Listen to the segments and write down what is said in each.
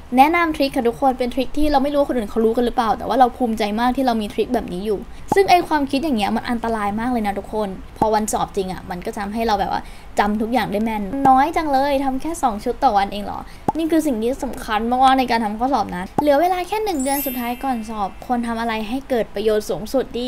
แนะนำทริคค่ะทุกคนเป็นทริคที่เราไม่รู้คนอื่นเขารู้กันหรือเปล่าแต่ว่าเราภูมิใจมากที่เรามีทริคแบบนี้อยู่ซึ่งไอความคิดอย่างเงี้ยมันอันตรายมากเลยนะทุกคนพอวันสอบจริงอ่ะมันก็ทำให้เราแบบว่าจำทุกอย่างได้แม่นน้อยจังเลยทำแค่2ชุดต่อวันเองเหรอนี่คือสิ่งที่สำคัญมากๆในการทำข้อสอบนะเหลือเวลาแค่1 เดือนสุดท้ายก่อนสอบควรทำอะไรให้เกิดประโยชน์สูงสุดดี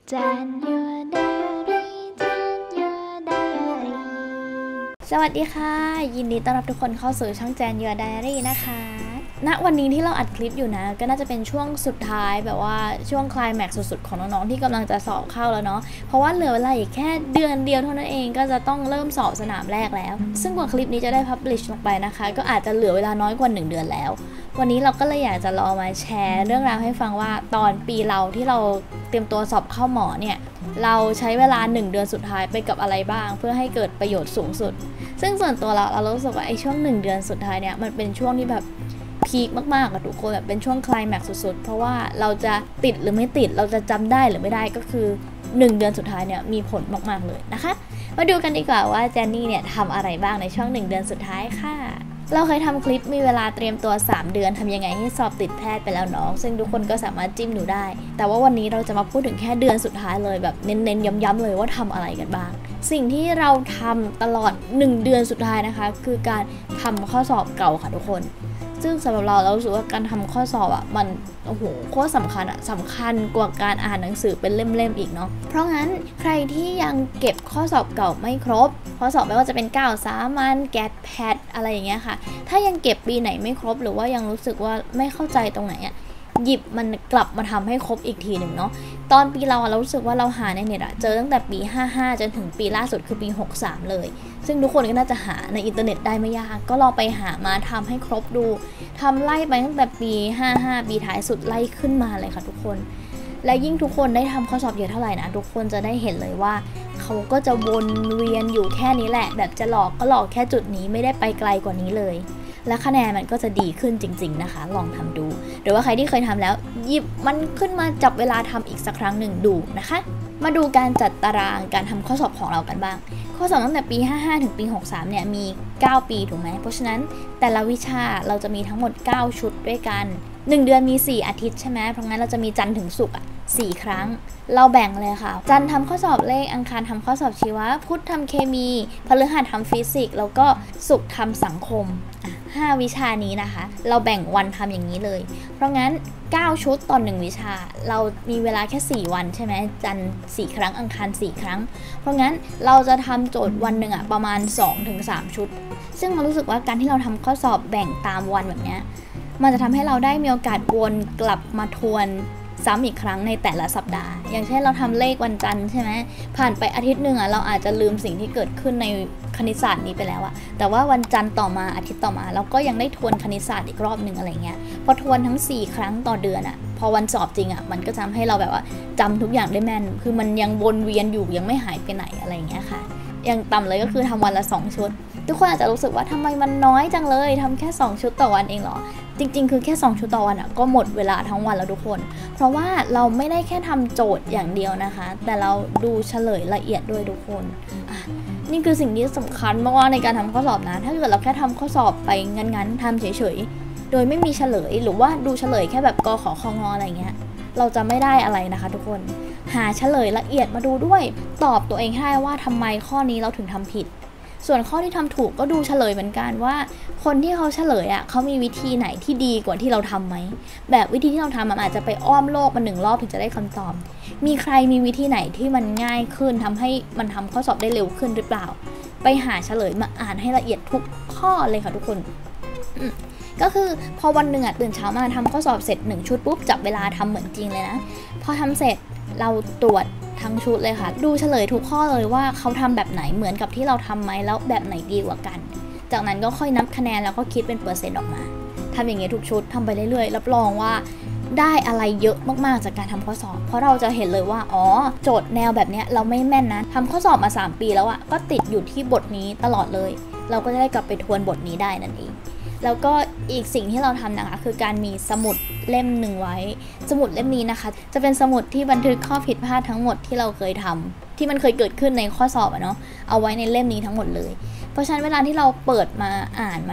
สวัสดีค่ะยินดีต้อนรับทุกคนเข้าสู่ช่อง Jan Your Diary นะคะณวันนี้ที่เราอัดคลิปอยู่นะก็น่าจะเป็นช่วงสุดท้ายแบบว่าช่วงไคลแม็กซ์สุดๆของน้องๆที่กำลังจะสอบเข้าแล้วเนาะเพราะว่าเหลือเวลาอีกแค่เดือนเดียวเท่านั้นเองก็จะต้องเริ่มสอบสนามแรกแล้วซึ่งกว่าคลิปนี้จะได้พับลิชลงไปนะคะก็อาจจะเหลือเวลาน้อยกว่า1 เดือนแล้ววันนี้เราก็เลยอยากจะลองมาแชร์เรื่องราวให้ฟังว่าตอนปีเราที่เราเตรียมตัวสอบเข้าหมอเนี่ยเราใช้เวลา1 เดือนสุดท้ายไปกับอะไรบ้างเพื่อให้เกิดประโยชน์สูงสุดซึ่งส่วนตัวเรารู้สึกว่าไอ้ช่วง1 เดือนสุดท้ายเนี่ยมันเป็นช่วงที่แบบพีคมากๆกับทุกคนแบบเป็นช่วงไคลแม็กซ์สุดๆเพราะว่าเราจะติดหรือไม่ติดเราจะจำได้หรือไม่ได้ก็คือ1 เดือนสุดท้ายเนี่ยมีผลมากๆเลยนะคะมาดูกันดีกว่าว่าเจนนี่เนี่ยทำอะไรบ้างในช่วง1 เดือนสุดท้ายค่ะเราเคยทำคลิปมีเวลาเตรียมตัว3 เดือนทำยังไงให้สอบติดแพทย์ไปแล้วน้องซึ่งทุกคนก็สามารถจิ้มดูได้แต่ว่าวันนี้เราจะมาพูดถึงแค่เดือนสุดท้ายเลยแบบเน้นๆย้ำๆเลยว่าทำอะไรกันบ้างสิ่งที่เราทำตลอด1 เดือนสุดท้ายนะคะคือการทำข้อสอบเก่าค่ะทุกคนซึ่งสำหรับเรารู้สึกว่าการทำข้อสอบอ่ะมันโอ้โหโคตรสำคัญอ่ะสำคัญกว่าการอ่านหนังสือเป็นเล่มๆอีกเนาะเพราะงั้นใครที่ยังเก็บข้อสอบเก่าไม่ครบข้อสอบไม่ว่าจะเป็น9 สามัญแกดแพดอะไรอย่างเงี้ยค่ะถ้ายังเก็บปีไหนไม่ครบหรือว่ายังรู้สึกว่าไม่เข้าใจตรงไหนอ่ะหยิบมันกลับมาทำให้ครบอีกทีหนึ่งเนาะตอนปีเรารู้สึกว่าเราหาในเน็ตเจอตั้งแต่ปี55จนถึงปีล่าสุดคือปี63เลยซึ่งทุกคนก็น่าจะหาในอินเทอร์เน็ตได้ไม่ยากก็ลองไปหามาทำให้ครบดูทำไล่ไปตั้งแต่ปี55ปีท้ายสุดไล่ขึ้นมาเลยค่ะทุกคนและยิ่งทุกคนได้ทำข้อสอบเยอะเท่าไหร่นะทุกคนจะได้เห็นเลยว่าเขาก็จะวนเวียนอยู่แค่นี้แหละแบบจะหลอกก็หลอกแค่จุดนี้ไม่ได้ไปไกลกว่านี้เลยและคะแนนมันก็จะดีขึ้นจริงๆนะคะลองทำดูหรือว่าใครที่เคยทำแล้วหยิบมันขึ้นมาจับเวลาทำอีกสักครั้งหนึ่งดูนะคะมาดูการจัดตารางการทำข้อสอบของเรากันบ้างข้อสอบตั้งแต่ปี55ถึงปี63เนี่ยมี9ปีถูกไหมเพราะฉะนั้นแต่ละวิชาเราจะมีทั้งหมด9ชุดด้วยกัน1 เดือนมี4 อาทิตย์ใช่ไหมเพราะงั้นเราจะมีจันทร์ถึงศุกร์4 ครั้งเราแบ่งเลยค่ะจันทร์ทำข้อสอบเลขอังคารทำข้อสอบชีวะพุธทำเคมีพฤหัสทำฟิสิกส์แล้วก็ศุกร์ทำสังคม5 วิชานี้นะคะเราแบ่งวันทำอย่างนี้เลยเพราะงั้น9 ชุดต่อ1 วิชาเรามีเวลาแค่4 วันใช่ไหมจันทร์4 ครั้งอังคาร4 ครั้งเพราะงั้นเราจะทำโจทย์วันหนึ่งประมาณ 2-3 ชุดซึ่งเรารู้สึกว่าการที่เราทำข้อสอบแบ่งตามวันแบบนี้มันจะทำให้เราได้มีโอกาสวนกลับมาทวนซ้ำอีกครั้งในแต่ละสัปดาห์อย่างเช่นเราทำเลขวันจันทร์ใช่ไหมผ่านไปอาทิตย์หนึ่งเราอาจจะลืมสิ่งที่เกิดขึ้นในคณิตศาสตร์นี้ไปแล้วแต่ว่าวันจันทร์ต่อมาอาทิตย์ต่อมาเราก็ยังได้ทวนคณิตศาสตร์อีกรอบหนึ่งอะไรเงี้ยพอทวนทั้ง4 ครั้งต่อเดือนพอวันสอบจริงมันก็ทำให้เราแบบว่าจำทุกอย่างได้แม่นคือมันยังวนเวียนอยู่ยังไม่หายไปไหนอะไรเงี้ยค่ะอย่างต่ำเลยก็คือทำวันละ2 ชุดทุกคนอาจจะรู้สึกว่าทำไมมันน้อยจังเลยทำแค่2 ชุดต่อวันเองเหรอจริงๆคือแค่2 ชุดต่อวันก็หมดเวลาทั้งวันแล้วทุกคนเพราะว่าเราไม่ได้แค่ทำโจทย์อย่างเดียวนะคะแต่เราดูเฉลยละเอียดด้วยทุกคนนี่คือสิ่งที่สำคัญมากๆในการทำข้อสอบนะถ้าเกิดเราแค่ทำข้อสอบไปงั้นๆทำเฉยๆโดยไม่มีเฉลยหรือว่าดูเฉลยแค่แบบกขคงอะไรเงี้ยเราจะไม่ได้อะไรนะคะทุกคนหาเฉลยละเอียดมาดูด้วยตอบตัวเองให้ว่าทำไมข้อนี้เราถึงทำผิดส่วนข้อที่ทำถูกก็ดูเฉลยเหมือนกันว่าคนที่เขาเฉลยเขามีวิธีไหนที่ดีกว่าที่เราทำไหมแบบวิธีที่เราทำมันอาจจะไปอ้อมโลกมา1 รอบถึงจะได้คำตอบมีใครมีวิธีไหนที่มันง่ายขึ้นทำให้มันทำข้อสอบได้เร็วขึ้นหรือเปล่าไปหาเฉลยมาอ่านให้ละเอียดทุกข้อเลยค่ะทุกคนก็คือพอวันหนึ่งตื่นเช้ามาทำข้อสอบเสร็จ1 ชุดปุ๊บจับเวลาทำเหมือนจริงเลยนะพอทำเสร็จเราตรวจทั้งชุดเลยค่ะดูเฉลยทุกข้อเลยว่าเขาทำแบบไหนเหมือนกับที่เราทำไหมแล้วแบบไหนดีกว่ากันจากนั้นก็ค่อยนับคะแนนแล้วก็คิดเป็นเปอร์เซ็นต์ออกมาทำอย่างเงี้ยทุกชุดทำไปเรื่อยๆรับรองว่าได้อะไรเยอะมากๆจากการทำข้อสอบเพราะเราจะเห็นเลยว่าโจทย์แนวแบบเนี้ยเราไม่แม่นนะทำข้อสอบมา3 ปีแล้วก็ติดอยู่ที่บทนี้ตลอดเลยเราก็จะได้กลับไปทวนบทนี้ได้นั่นเองแล้วก็อีกสิ่งที่เราทำนะคะคือการมีสมุดเล่มหนึ่งไว้สมุดเล่มนี้นะคะจะเป็นสมุดที่บันทึกข้อผิดพลาดทั้งหมดที่เราเคยทำที่มันเคยเกิดขึ้นในข้อสอบเนาะเอาไว้ในเล่มนี้ทั้งหมดเลยเพราะฉะนั้นเวลาที่เราเปิดมาอ่านมัน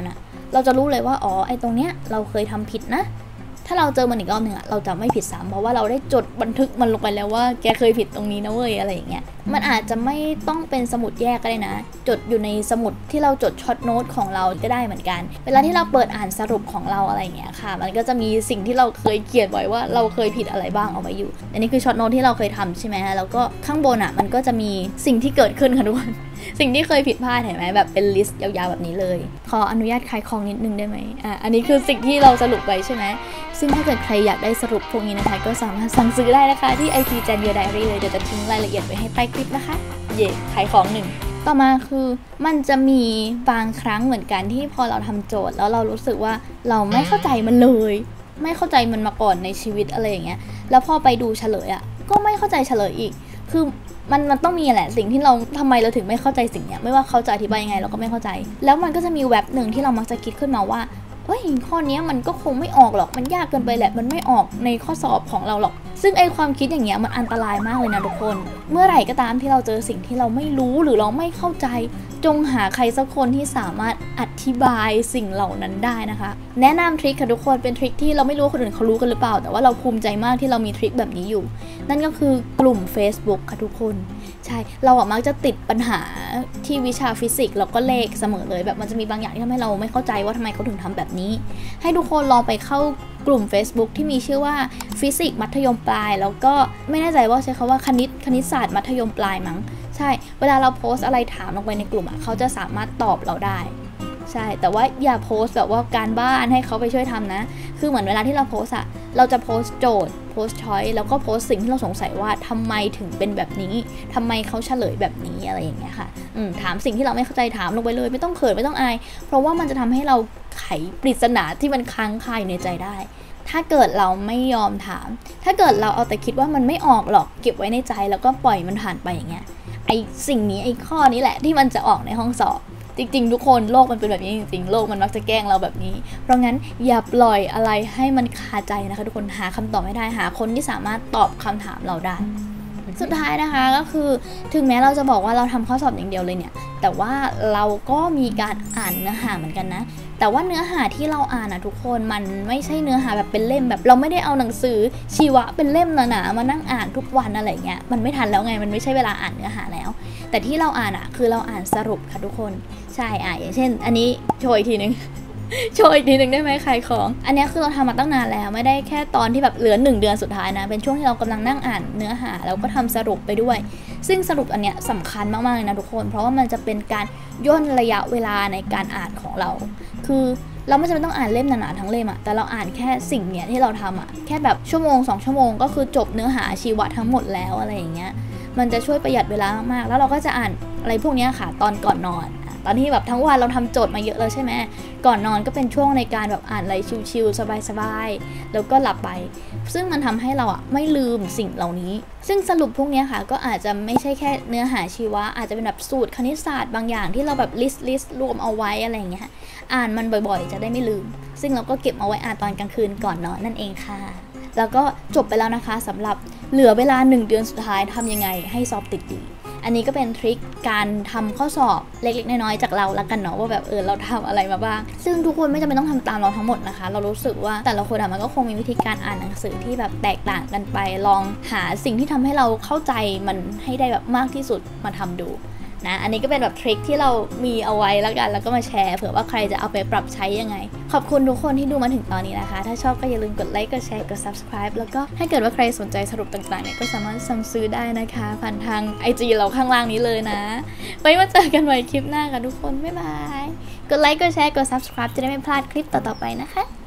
เราจะรู้เลยว่าอ๋อไอ้ตรงเนี้ยเราเคยทำผิดนะถ้าเราเจอมันอีกรอบหนึ่งอะเราจะไม่ผิดซ้ำเพราะว่าเราได้จดบันทึกมันลงไปแล้วว่าแกเคยผิดตรงนี้นะเว้ยอะไรอย่างเงี้ยมันอาจจะไม่ต้องเป็นสมุดแยกก็ได้นะจดอยู่ในสมุดที่เราจดช็อตโน้ตของเราก็ได้เหมือนกันเวลาที่เราเปิดอ่านสรุปของเราอะไรอย่างเงี้ยค่ะมันก็จะมีสิ่งที่เราเคยเขียนไว้ว่าเราเคยผิดอะไรบ้างเอาไว้อยู่อันนี้คือช็อตโน้ตที่เราเคยทำใช่ไหมแล้วก็ข้างบนอะมันก็จะมีสิ่งที่เกิดขึ้นค่ะทุกคนสิ่งที่เคยผิดพลาดเห็นไหมแบบเป็นลิสต์ยาวๆแบบนี้เลยขออนุญาตขายของนิดนึงได้ไหมอันนี้คือสิ่งที่เราสรุปไว้ใช่ไหมซึ่งถ้าเกิดใครอยากได้สรุปพวกนี้นะคะก็สามารถสั่งซื้อได้นะคะที่ IG Jan Your Diary เลยเดี๋ยวจะทิ้งรายละเอียดไว้ให้ใต้คลิปนะคะเย่ขายของหนึ่งต่อมาคือมันจะมีบางครั้งเหมือนกันที่พอเราทำโจทย์แล้วเรารู้สึกว่าเราไม่เข้าใจมันเลยไม่เข้าใจมันมาก่อนในชีวิตอะไรอย่างเงี้ยแล้วพอไปดูเฉลยก็ไม่เข้าใจเฉลยอีกคือมันต้องมีแหละสิ่งที่เราทำไมเราถึงไม่เข้าใจสิ่งเนี้ยไม่ว่าเขาจะอธิบายยังไงเราก็ไม่เข้าใจแล้วมันก็จะมีเว็บหนึ่งที่เรามักจะคิดขึ้นมาว่าเฮ้ยข้อนี้มันก็คงไม่ออกหรอกมันยากเกินไปแหละมันไม่ออกในข้อสอบของเราหรอกซึ่งไอความคิดอย่างเงี้ยมันอันตรายมากเลยนะทุกคนเมื่อไหร่ก็ตามที่เราเจอสิ่งที่เราไม่รู้หรือเราไม่เข้าใจจงหาใครสักคนที่สามารถอธิบายสิ่งเหล่านั้นได้นะคะแนะนำทริคค่ะทุกคนเป็นทริคที่เราไม่รู้ว่าคนอื่นเขารู้กันหรือเปล่าแต่ว่าเราภูมิใจมากที่เรามีทริคแบบนี้อยู่นั่นก็คือกลุ่ม Facebook ค่ะทุกคนใช่เรามักจะติดปัญหาที่วิชาฟิสิกส์แล้วก็เลขเสมอเลยแบบมันจะมีบางอย่างที่ทำให้เราไม่เข้าใจว่าทำไมเขาถึงทำแบบนี้ให้ทุกคนลองไปเข้ากลุ่ม Facebook ที่มีชื่อว่าฟิสิกส์มัธยมปลายแล้วก็ไม่แน่ใจว่าใช้คำว่าคณิตศาสตร์มัธยมปลายมั้งใช่เวลาเราโพสอะไรถามลงไปในกลุ่มเขาจะสามารถตอบเราได้ใช่แต่ว่าอย่าโพสแบบว่าการบ้านให้เขาไปช่วยทำนะคือเหมือนเวลาที่เราโพสเราจะโพสโจทย์โพสช้อยแล้วก็โพสสิ่งที่เราสงสัยว่าทำไมถึงเป็นแบบนี้ทำไมเขาเฉลยแบบนี้อะไรอย่างเงี้ยค่ะถามสิ่งที่เราไม่เข้าใจถามลงไปเลยไม่ต้องเขินไม่ต้องอายเพราะว่ามันจะทำให้เราไขปริศนาที่มันค้างคาอยู่ในใจได้ถ้าเกิดเราไม่ยอมถามถ้าเกิดเราเอาแต่คิดว่ามันไม่ออกหรอกเก็บไว้ในใจแล้วก็ปล่อยมันผ่านไปอย่างเงี้ยไอสิ่งนี้ไอข้อนี้แหละที่มันจะออกในห้องสอบจริงๆทุกคนโลกมันเป็นแบบนี้จริงๆโลกมันมักจะแกล้งเราแบบนี้เพราะงั้นอย่าปล่อยอะไรให้มันคาใจนะคะทุกคนหาคำตอบไม่ได้หาคนที่สามารถตอบคำถามเราได้สุดท้ายนะคะก็คือถึงแม้เราจะบอกว่าเราทำข้อสอบอย่างเดียวเลยเนี่ยแต่ว่าเราก็มีการอ่านเนื้อหาเหมือนกันนะแต่ว่าเนื้อหาที่เราอ่านทุกคนมันไม่ใช่เนื้อหาแบบเป็นเล่มแบบเราไม่ได้เอาหนังสือชีวะเป็นเล่มหนาๆมานั่งอ่านทุกวันอะไรเงี้ยมันไม่ทันแล้วไงมันไม่ใช่เวลาอ่านเนื้อหาแล้วแต่ที่เราอ่านคือเราอ่านสรุปค่ะทุกคนใช่อย่างเช่นอันนี้โชว์อีกทีนึง โชว์อีกทีนึงได้ไหมขายของอันนี้คือเราทำมาตั้งนานแล้วไม่ได้แค่ตอนที่แบบเหลือ1 เดือนสุดท้ายนะเป็นช่วงที่เรากำลังนั่งอ่านเนื้อหาแล้วก็ทำสรุปไปด้วยซึ่งสรุปอันเนี้ยสำคัญมากๆเลยนะทุกคนเพราะว่ามันจะเป็นการย่นระยะเวลาในการอ่านของเราคือเราไม่จำเป็นต้องอ่านเล่มหนาๆทั้งเล่มแต่เราอ่านแค่สิ่งเนี้ยที่เราทำแค่แบบชั่วโมง2 ชั่วโมงก็คือจบเนื้อหาชีวะทั้งหมดแล้วอะไรอย่างเงี้ยมันจะช่วยประหยัดเวลามากๆแล้วเราก็จะอ่านอะไรพวกนี้ค่ะตอนก่อนนอนตอนที่แบบทั้งวันเราทำโจทย์มาเยอะแล้วใช่ไหมก่อนนอนก็เป็นช่วงในการแบบอ่านอะไรชิลๆสบายๆแล้วก็หลับไปซึ่งมันทำให้เราไม่ลืมสิ่งเหล่านี้ซึ่งสรุปพวกนี้ค่ะก็อาจจะไม่ใช่แค่เนื้อหาชีวะอาจจะเป็นแบบสูตรคณิตศาสตร์บางอย่างที่เราแบบลิสต์รวมเอาไว้อะไรอย่างเงี้ยอ่านมันบ่อยๆจะได้ไม่ลืมซึ่งเราก็เก็บเอาไว้อ่านตอนกลางคืนก่อนนอนนั่นเองค่ะแล้วก็จบไปแล้วนะคะสำหรับเหลือเวลา1 เดือนสุดท้ายทำยังไงให้สอบติดดีอันนี้ก็เป็นทริคการทำข้อสอบเล็กๆน้อยๆจากเราละกันเนาะว่าแบบเราทำอะไรมาบ้างซึ่งทุกคนไม่จำเป็นต้องทำตามเราทั้งหมดนะคะเรารู้สึกว่าแต่ละคนมันก็คงมีวิธีการอ่านหนังสือที่แบบแตกต่างกันไปลองหาสิ่งที่ทำให้เราเข้าใจมันให้ได้แบบมากที่สุดมาทำดูนะอันนี้ก็เป็นแบบทริคที่เรามีเอาไว้แล้วกันแล้วก็มาแชร์เผื่อว่าใครจะเอาไปปรับใช้ยังไงขอบคุณทุกคนที่ดูมาถึงตอนนี้นะคะถ้าชอบก็อย่าลืมกดไลค์กดแชร์กด subscribe แล้วก็ถ้าเกิดว่าใครสนใจสรุปต่างๆเนี่ยก็สามารถสั่งซื้อได้นะคะผ่านทาง IG เราข้างล่างนี้เลยนะไว้มาเจอกันใหม่คลิปหน้าค่ะทุกคนบ๊ายบายกดไลค์กดแชร์กด subscribe จะได้ไม่พลาดคลิปต่อๆไปนะคะ